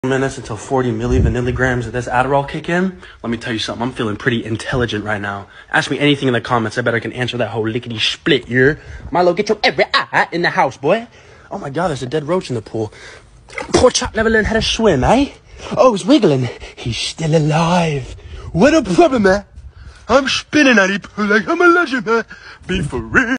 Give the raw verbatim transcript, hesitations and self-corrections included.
Minutes until forty milli vanilligrams of this Adderall kick in. Let me tell you something. I'm feeling pretty intelligent right now. Ask me anything in the comments. I bet I can answer that whole lickety split here. Milo, get your every eye in the house, boy. Oh my God, there's a dead roach in the pool. Poor chap never learned how to swim, eh? Oh, he's wiggling. He's still alive. What a problem, eh? I'm spinning out of pool like I'm a legend, man. Be for real.